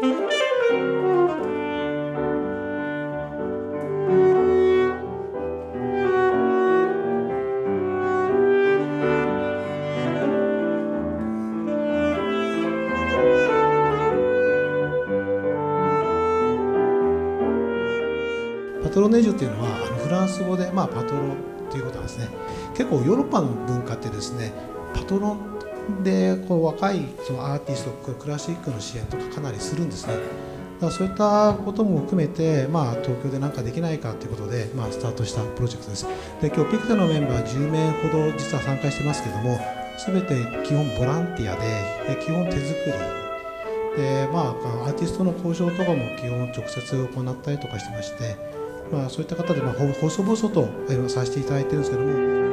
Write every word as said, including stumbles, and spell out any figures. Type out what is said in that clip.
パトロネージュというのはあのフランス語で、まあ、パトロということなんですね。結構ヨーロッパの文化ってですね、パトロンでこう若いそのアーティスト、クラシックの支援とかかなりするんですね。だからそういったことも含めて、まあ、東京で何かできないかということで、まあ、スタートしたプロジェクトです。で今日ピクタのメンバーじゅうめいほど実は参加してますけども、全て基本ボランティアで、で基本手作りで、まあ、アーティストの交渉とかも基本直接行ったりとかしてまして、まあ、そういった方で、まあ、細々とさせていただいてるんですけども。